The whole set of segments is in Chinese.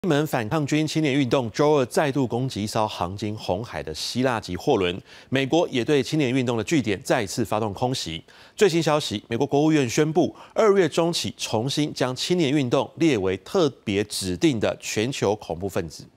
也门反抗军青年运动周二再度攻击一艘航经红海的希腊籍货轮，美国也对青年运动的据点再次发动空袭。最新消息，美国国务院宣布，2月中起重新将青年运动列为特别指定的全球恐怖分子。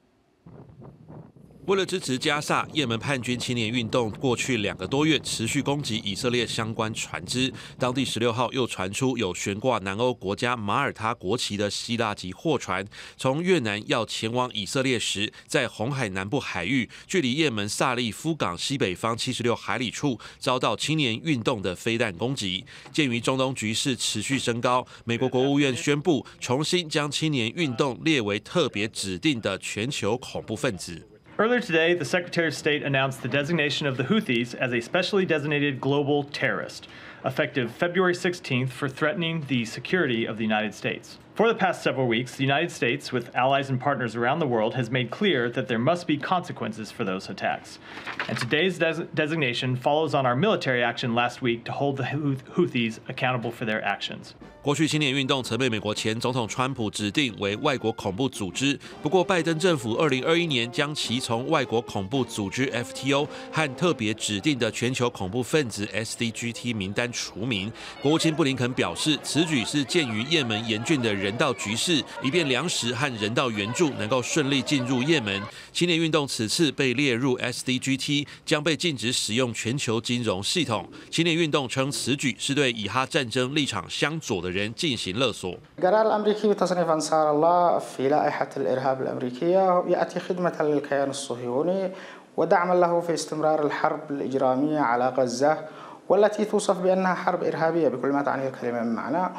为了支持加沙，也门叛军青年运动过去2个多月持续攻击以色列相关船只。当地16号又传出有悬挂南欧国家马耳他国旗的希腊籍货船，从越南要前往以色列时，在红海南部海域，距离也门萨利夫港西北方76海里处，遭到青年运动的飞弹攻击。鉴于中东局势持续升高，美国国务院宣布重新将青年运动列为特别指定的全球恐怖分子。 Earlier today, the Secretary of State announced the designation of the Houthis as a specially designated global terrorist, effective February 16th for threatening the security of the United States. For the past several weeks, the United States, with allies and partners around the world, has made clear that there must be consequences for those attacks. And today's designation follows on our military action last week to hold the Houthis accountable for their actions. 过去青年运动曾被美国前总统川普指定为外国恐怖组织，不过拜登政府2021年将其从外国恐怖组织 FTO 和特别指定的全球恐怖分子 SDGT 名单除名。国务卿布林肯表示，此举是鉴于也门严峻的人道局势，以便粮食和人道援助能够顺利进入也门。青年运动此次被列入 SDGT， 将被禁止使用全球金融系统。青年运动称此举是对以哈战争立场相左的人进行勒索。 القرار الأمريكي بتصنيف أنصار الله في لائحة الإرهاب الأمريكية يأتي خدمة للكيان الصهيوني ودعما له في استمرار الحرب الإجرامية على غزة والتي توصف بأنها حرب إرهابية بكل ما تعنيه الكلمة من معنى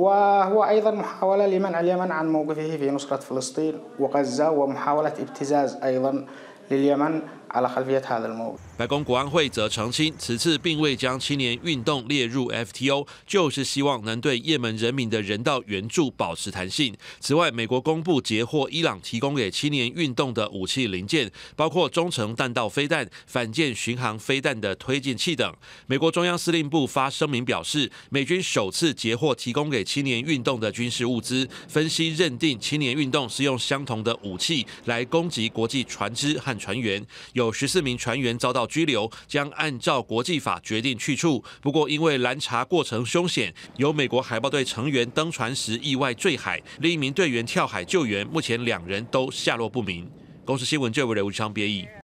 وهو أيضا محاولة لمنع اليمن عن موقفه في نصرة فلسطين وغزة ومحاولة ابتزاز أيضا لليمن على خلفية هذا الموقف. 白宫国安会则澄清，此次并未将青年运动列入 FTO， 就是希望能对也门人民的人道援助保持弹性。此外，美国公布截获伊朗提供给青年运动的武器零件，包括中程弹道飞弹、反舰巡航飞弹的推进器等。美国中央司令部发声明表示，美军首次截获提供给青年运动的军事物资，分析认定青年运动是用相同的武器来攻击国际船只和船员。 有14名船员遭到拘留，将按照国际法决定去处。不过，因为拦查过程凶险，有美国海豹队成员登船时意外坠海，另一名队员跳海救援，目前2人都下落不明。公视新闻这位人物昌编译。